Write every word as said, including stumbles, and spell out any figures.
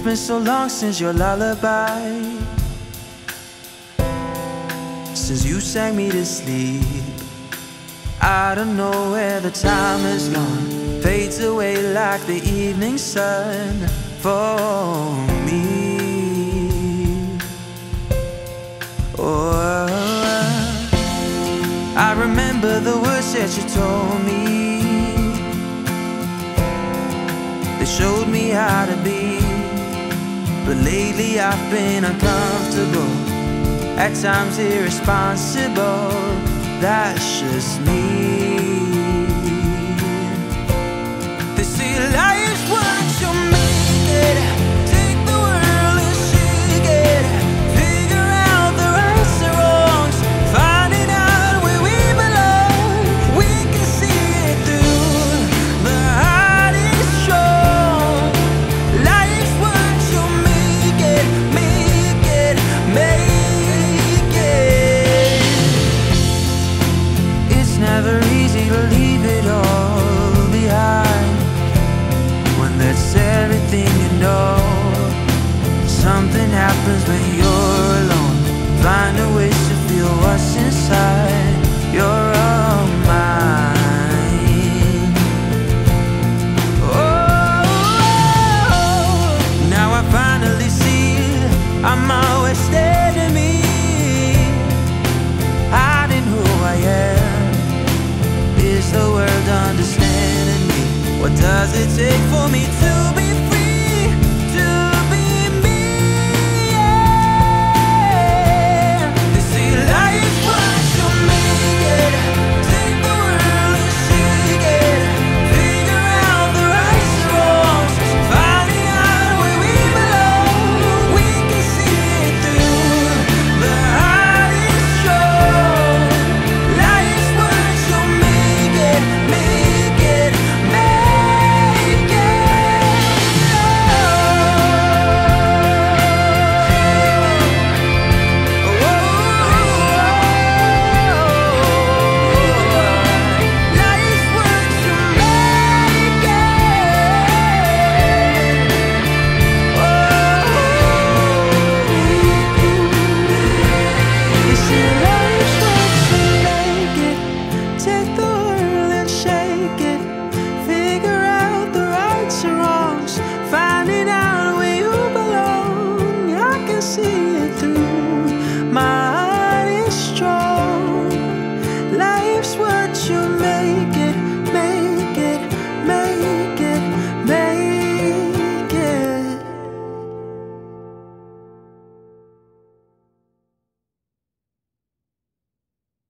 been so long since your lullaby, since you sang me to sleep. I don't know where the time has gone, fades away like the evening sun for me. Oh, I remember the words that you told me. They showed me how to be, but lately I've been uncomfortable, at times irresponsible. That's just me. They say life's what you make it. Take the world and shake it. Figure out the rights and wrongs, finding out where we belong. We can see it through. The heart is strong. Life's what you make it, make it, make it. It's never easy to leave it all behind when that's everything you know. Something happens when you're alone. Find a way to feel what's inside. You're all mine. Oh, now I finally see I'm always standing me, hiding who I am. Is the world understanding me? What does it take for me to